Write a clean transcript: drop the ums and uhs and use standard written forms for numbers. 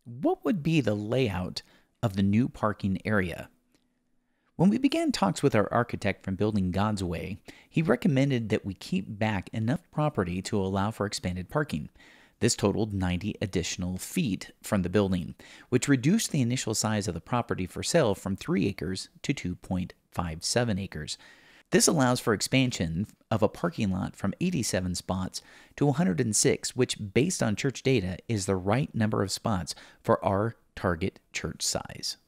What would be the layout of the new parking area? When we began talks with our architect from Building God's Way, he recommended that we keep back enough property to allow for expanded parking. This totaled 90 additional feet from the building, which reduced the initial size of the property for sale from 3 acres to 2.57 acres. This allows for expansion of a parking lot from 87 spots to 106, which, based on church data, is the right number of spots for our target church size.